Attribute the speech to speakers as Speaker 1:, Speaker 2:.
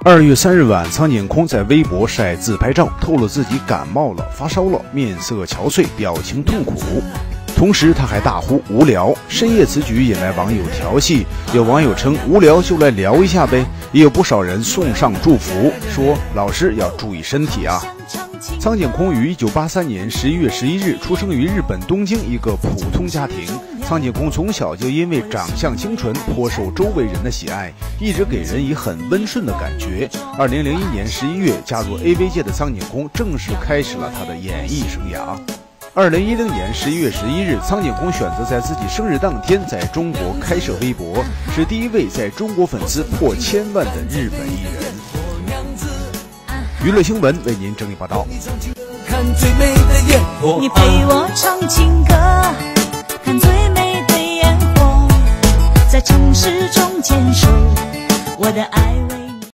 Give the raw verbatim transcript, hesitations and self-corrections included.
Speaker 1: 二月三日晚，苍井空在微博晒自拍照，透露自己感冒了、发烧了，面色憔悴，表情痛苦。同时，他还大呼无聊。深夜此举引来网友调戏，有网友称无聊就来聊一下呗，也有不少人送上祝福，说老师要注意身体啊。苍井空于一九八三年十一月十一日出生于日本东京一个普通家庭。苍井空从小就因为长相清纯，颇受周围人的喜爱，一直给人以很温顺的感觉。二零零一年十一月，加入 A V 界的苍井空正式开始了他的演艺生涯。二零一零年十一月十一日，苍井空选择在自己生日当天在中国开设微博，是第一位在中国粉丝破千万的日本艺人。娱乐新闻为您整理报道。
Speaker 2: 你陪我唱情歌，看最美的烟火，在城市中坚守我的爱。